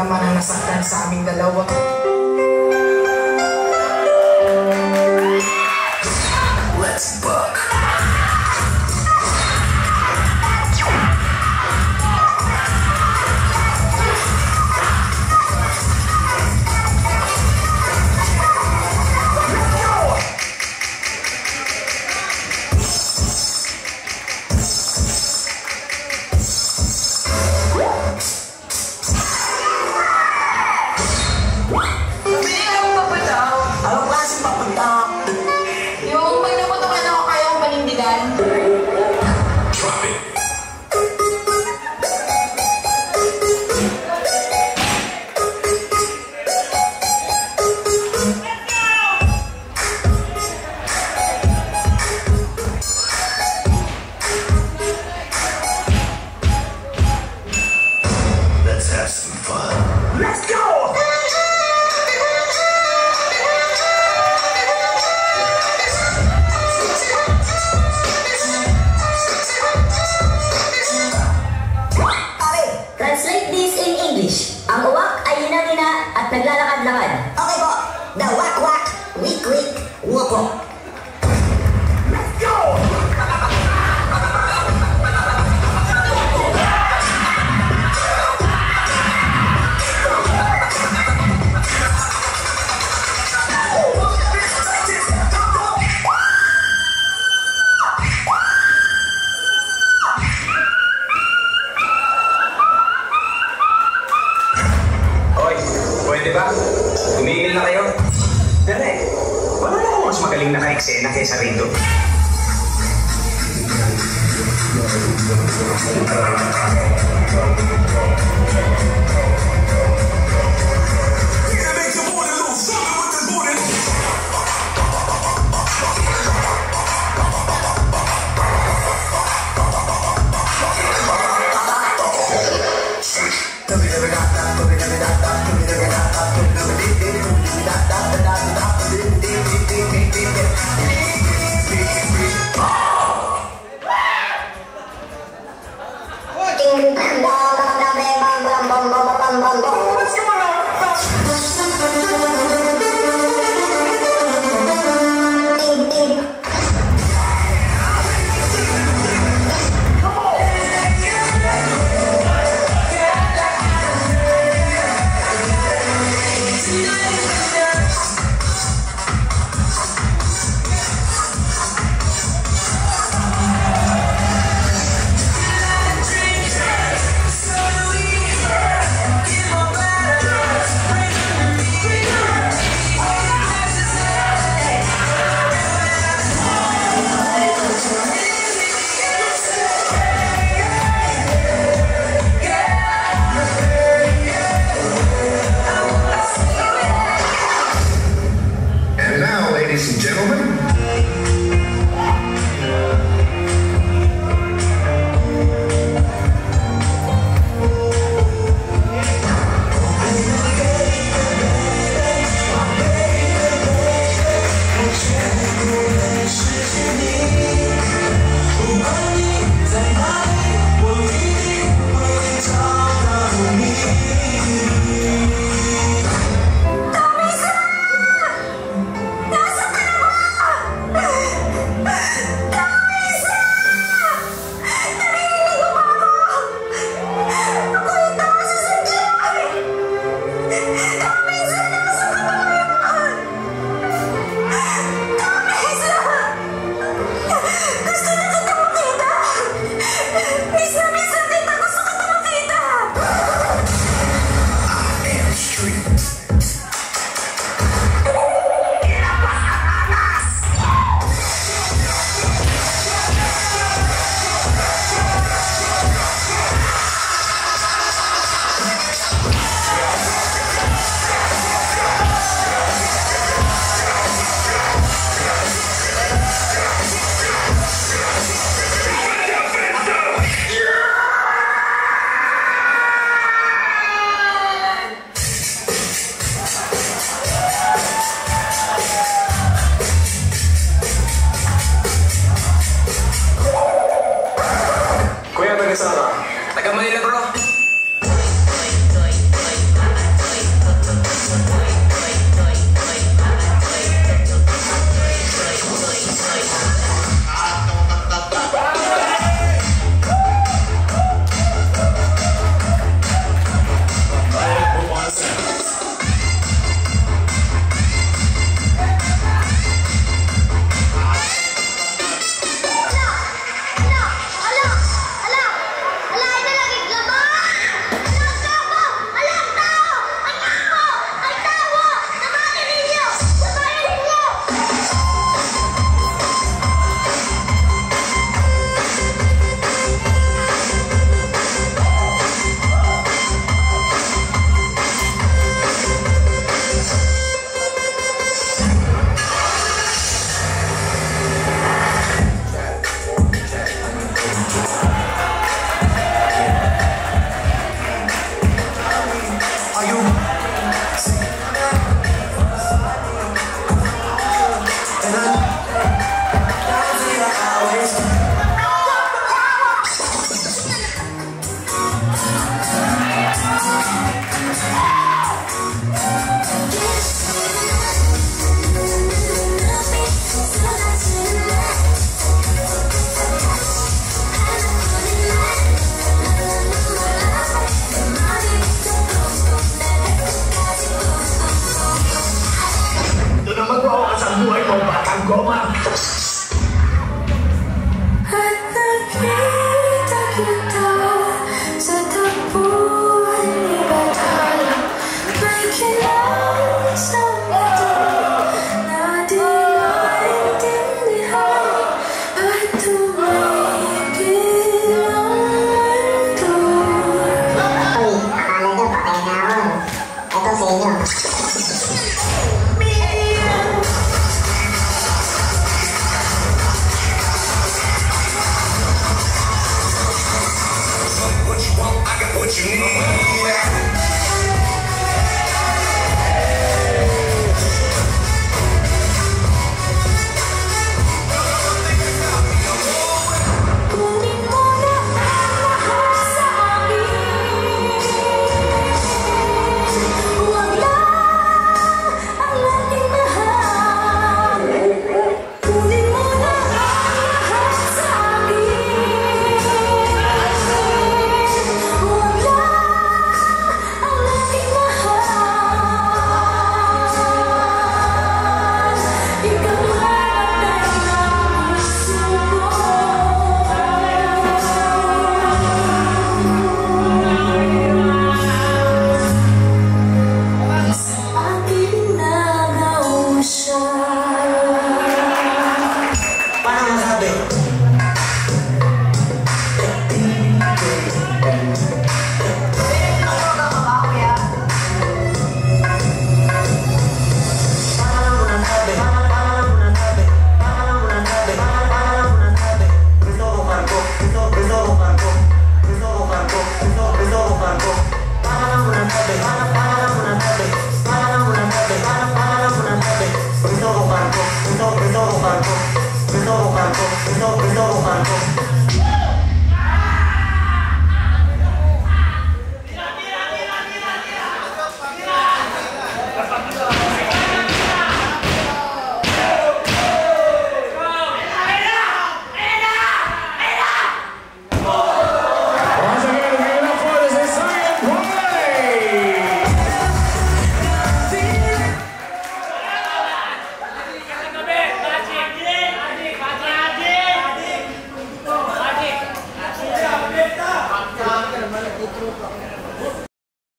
naman ang nasaktan sa aming dalawa. Let's buck. Naglalakad-lakad. Okay po. The wak-wak, wik-wik, woko. Let's go! Diba? Tumigil na kayo. Pero wala na akong mas magaling na ka-eksena kaysa rito. Bam bam bam bam bam bam bam bam bam bam. magwawakas ang buhay mo, batang goma. At nakita kita sa tapuan ni Batala. May kailangan sa ito na di maintindihan at tumigil ang mundo. Uy, akala nyo patay na ako. Ito sa inyo. What you want, I got what you need. Kunin mo na ang lahat sa akin. Huwag lang ang aking mahal. Kunin mo na ang lahat sa akin. Huwag lang ang aking mahal. Ikaw lang ang puso ko. Sa akin nagaw siya. Paano masabi? Gusto ko